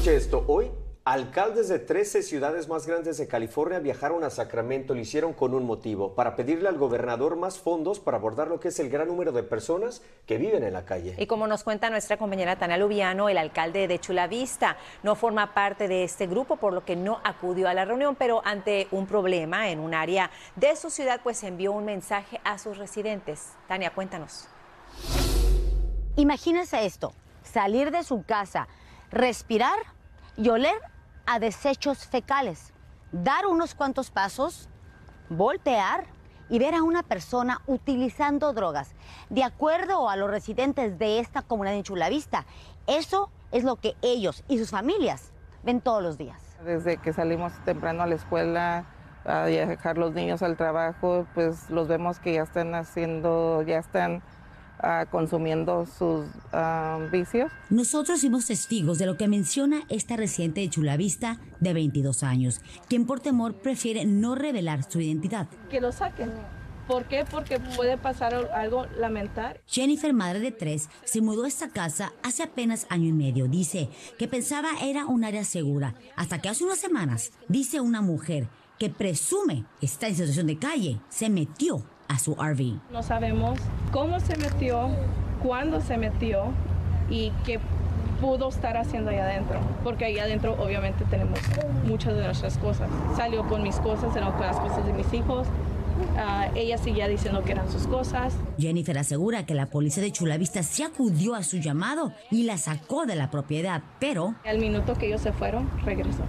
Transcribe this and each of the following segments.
Escuche esto, hoy alcaldes de 13 ciudades más grandes de California viajaron a Sacramento, lo hicieron con un motivo, para pedirle al gobernador más fondos para abordar lo que es el gran número de personas que viven en la calle. Y como nos cuenta nuestra compañera Tania Lubiano, el alcalde de Chula Vista no forma parte de este grupo, por lo que no acudió a la reunión, pero ante un problema en un área de su ciudad, pues envió un mensaje a sus residentes. Tania, cuéntanos. Imagínense esto, salir de su casa, respirar y oler a desechos fecales, dar unos cuantos pasos, voltear y ver a una persona utilizando drogas. De acuerdo a los residentes de esta comunidad en Chula Vista, eso es lo que ellos y sus familias ven todos los días. Desde que salimos temprano a la escuela, a dejar los niños al trabajo, pues los vemos que ya están consumiendo sus vicios. Nosotros fuimos testigos de lo que menciona esta residente de Chula Vista de 22 años, quien por temor prefiere no revelar su identidad. Que lo saquen. ¿Por qué? Porque puede pasar algo lamentable. Jennifer, madre de 3, se mudó a esta casa hace apenas año y medio. Dice que pensaba era un área segura, hasta que hace unas semanas, dice una mujer que presume está en situación de calle, se metió a su RV. No sabemos cómo se metió, cuándo se metió y qué pudo estar haciendo ahí adentro, porque ahí adentro obviamente tenemos muchas de nuestras cosas. Salió con mis cosas, salió con las cosas de mis hijos. Ella seguía diciendo que eran sus cosas. Jennifer asegura que la policía de Chula Vista sí acudió a su llamado y la sacó de la propiedad, pero al minuto que ellos se fueron, regresó.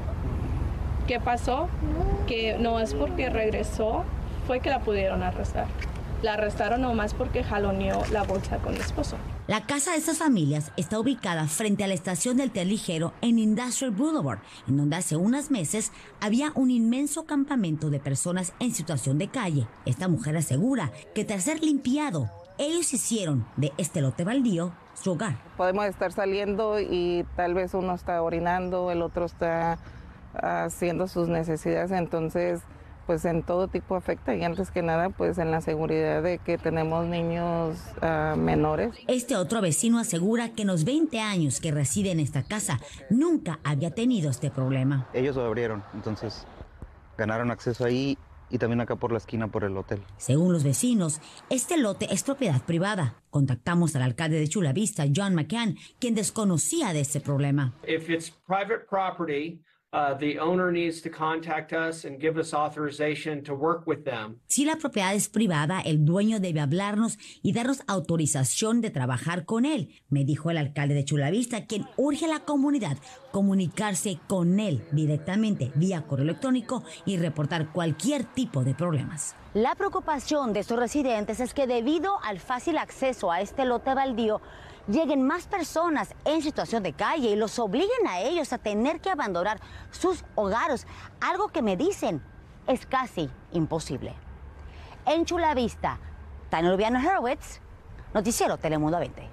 ¿Qué pasó? Que no es porque regresó fue que la pudieron arrestar. La arrestaron nomás porque jaloneó la bolsa con mi esposo. La casa de estas familias está ubicada frente a la estación del tren ligero en Industrial Boulevard, en donde hace unos meses había un inmenso campamento de personas en situación de calle. Esta mujer asegura que tras ser limpiado, ellos hicieron de este lote baldío su hogar. Podemos estar saliendo y tal vez uno está orinando, el otro está haciendo sus necesidades, entonces pues en todo tipo afecta y antes que nada pues en la seguridad de que tenemos niños menores. Este otro vecino asegura que en los 20 años que reside en esta casa nunca había tenido este problema. Ellos lo abrieron, entonces ganaron acceso ahí y también acá por la esquina por el hotel. Según los vecinos, este lote es propiedad privada. Contactamos al alcalde de Chula Vista, John McCann, quien desconocía de este problema. If it's private property, the owner needs to contact us and give us authorization to work with them. Si la propiedad es privada, el dueño debe hablarnos y darnos autorización de trabajar con él, me dijo el alcalde de Chula Vista, quien urge a la comunidad comunicarse con él directamente vía correo electrónico y reportar cualquier tipo de problemas. La preocupación de estos residentes es que debido al fácil acceso a este lote baldío, lleguen más personas en situación de calle y los obliguen a ellos a tener que abandonar sus hogares, algo que me dicen es casi imposible. En Chula Vista, Tania Lubiano Horowitz, Noticiero Telemundo 20.